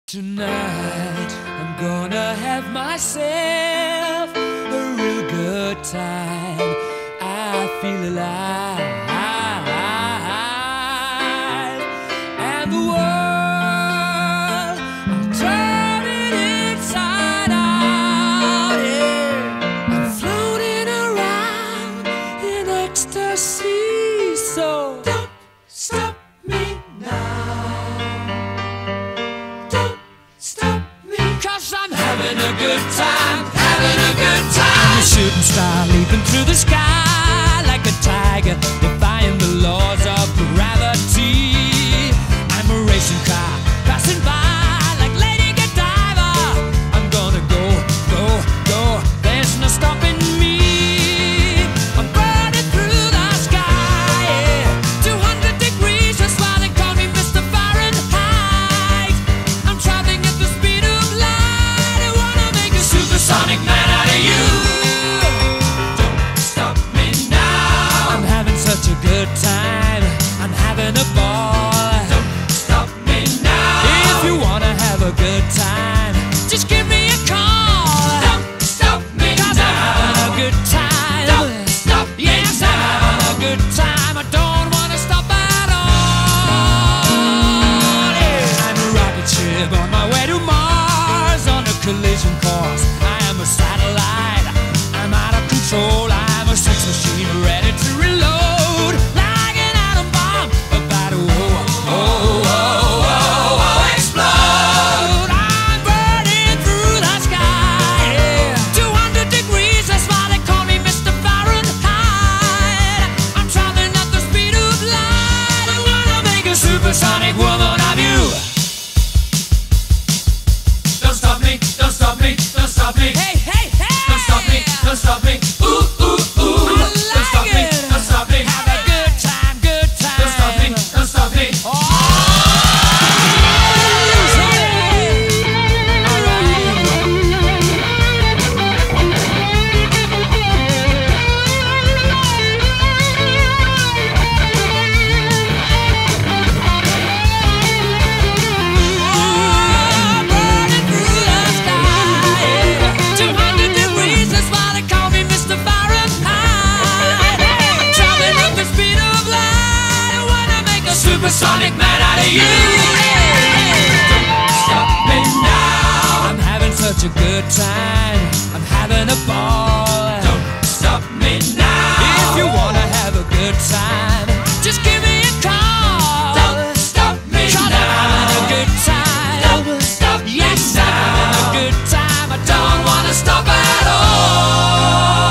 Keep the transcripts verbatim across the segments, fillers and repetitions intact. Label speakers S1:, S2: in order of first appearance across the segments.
S1: Tonight, I'm gonna have myself a real good time. I feel alive, and the world, I'll turn it inside out, yeah. I'm floating around in ecstasy, so don't stop me now. I'm having a good time, having a good time. I'm a shooting star leaping through the sky like a tiger, defying the laws of gravity. I'm a racing car passing by like Lady Godiva. I'm gonna go, go, go. There's no stopping me. I'm burning through the sky, yeah. two hundred degrees, that's why they call me Mister Fahrenheit. I'm traveling at the speed of light. Supersonic man out of you. Don't stop me now. I'm having such a good time. I'm having a ball. Don't stop me now. If you wanna have a good time, just give me a call. Don't stop me now. 'Cause I'm having a good time. Don't stop me now. Yes, I'm having a good time. I don't wanna stop at all. Yeah. I'm a rocket ship on my way to Mars on a collision course. I'm a satellite, I'm out of control. I'm a sex machine ready to reload, like an atom bomb about to oh, oh, oh, oh, oh, explode. I'm burning through the sky, yeah. two hundred degrees, that's why they call me Mister Fahrenheit. I'm traveling at the speed of light. I'm gonna make a supersonic woman of you. Don't stop me, don't stop me, don't stop me. Hey, hey, hey! Don't stop me, don't stop me. Ooh, ooh, ooh. I like don't stop it. me, don't stop me. Have a good time, good time. Don't stop me, don't stop me. Oh! Supersonic man out of you. Don't stop me now. I'm having such a good time. I'm having a ball. Don't stop me now. If you wanna have a good time, just give me a call. Don't stop me now. I'm having a good time. Don't stop me yes, now. I'm having a good time. I don't wanna stop at all.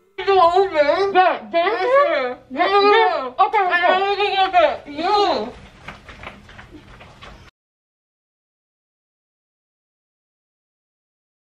S2: Over. Yeah, dancer. Yeah, yeah. Okay, okay. You.